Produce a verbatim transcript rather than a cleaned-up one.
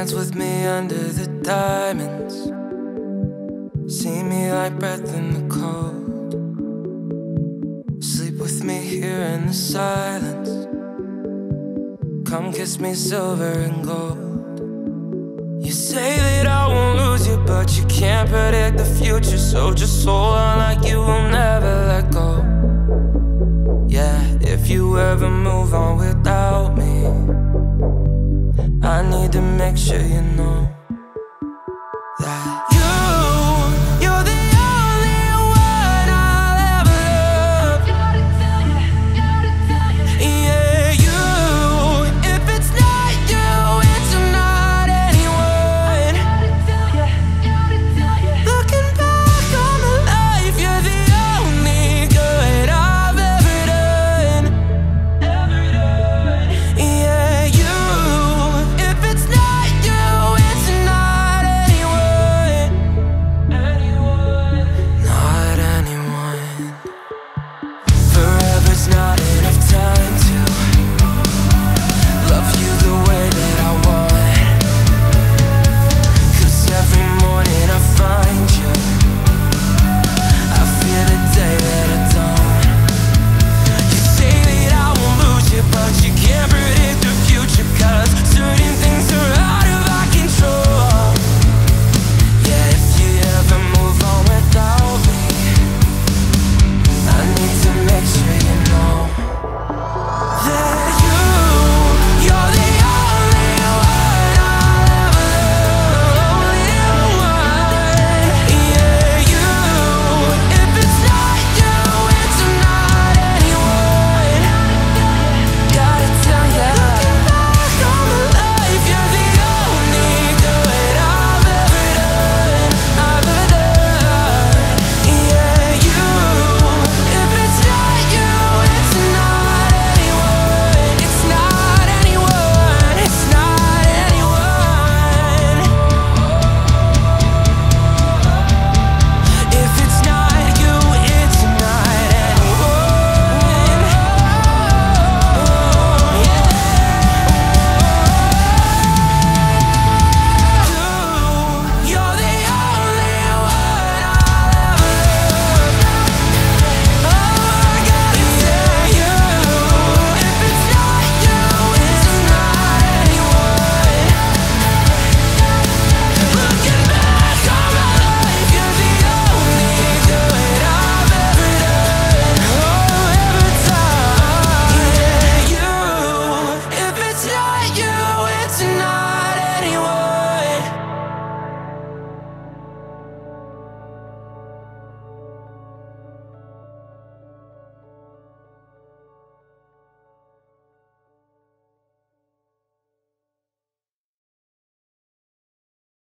Dance with me under the diamonds. See me like breath in the cold. Sleep with me here in the silence. Come kiss me silver and gold. You say that I won't lose you, but you can't predict the future. So just hold on like you will never let go. Yeah, if you ever move on without me, I need to make sure you know